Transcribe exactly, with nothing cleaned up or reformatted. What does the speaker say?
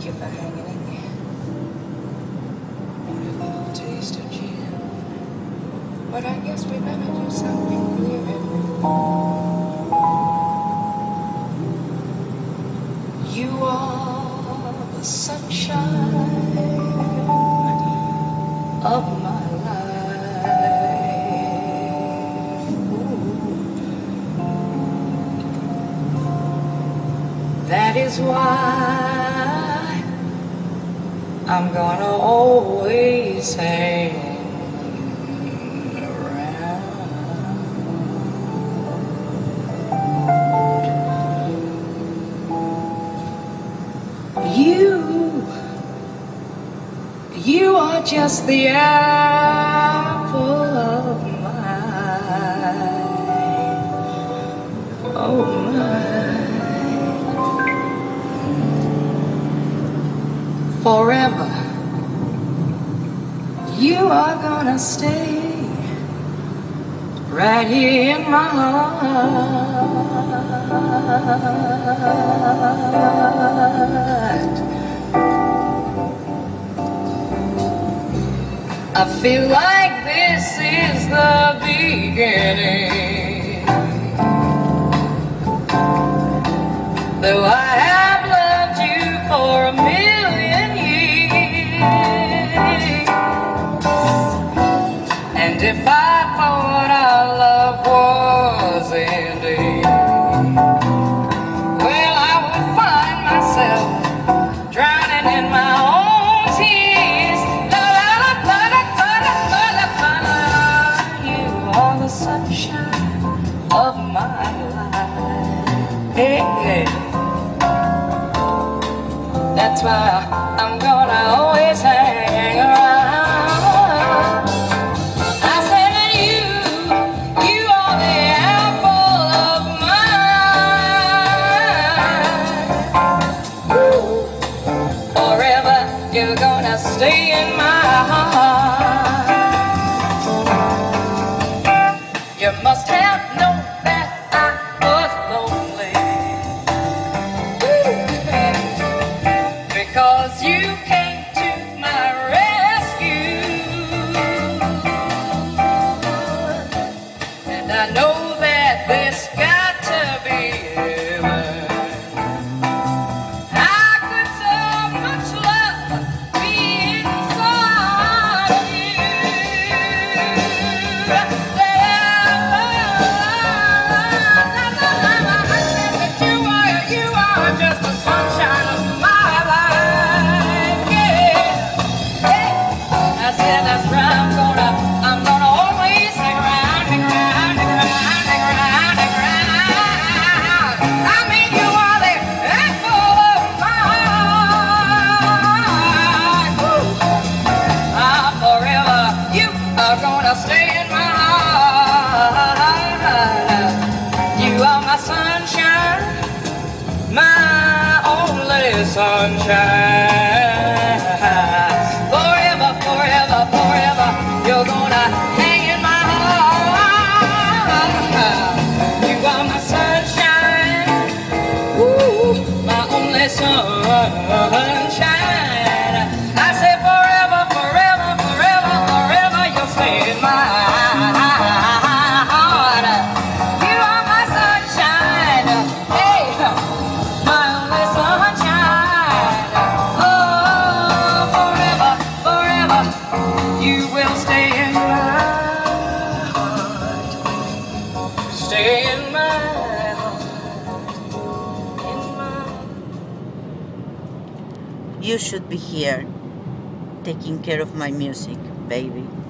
thank you for hanging in there. A little taste of gin. But I guess we better do something clear. You are the sunshine of my life. Ooh. That is why I'm gonna always hang around. You, you are just the apple of my, oh my. Forever, you are gonna stay right here in my heart. I feel like this is the beginning, though I have loved you for a million years. And if I thought our love was ending, well, I would find myself drowning in my own tears. La la la la la la la la. You are the sunshine of my life. Hey, hey. That's why I'm gonna always hang around. I said that you, you are the apple of my eye. Ooh. Forever you're gonna stay in my heart. You must have known that I was lonely, because you came to my rescue. And I know that this got to be heaven. How could so much love be inside of you? I said that you are, you are just the sunshine of my life. Yeah, yeah. I said that's right. I'm gonna, I'm gonna always hang around, hang around, hang around, hang around, hang around. I mean, you are the apple of my eye. Ooh. Ah, forever you are gonna stay in my heart. You are my sunshine, my only sunshine. Forever, forever, forever, you're gonna hang in my heart. You are my sunshine, ooh, my only sunshine. I say forever, forever, forever, forever, you'll stay in my heart. You are my sunshine, hey, my only sunshine. Oh, forever, forever, you will stay in my heart. Stay in my heart, in my. You should be here taking care of my music, baby.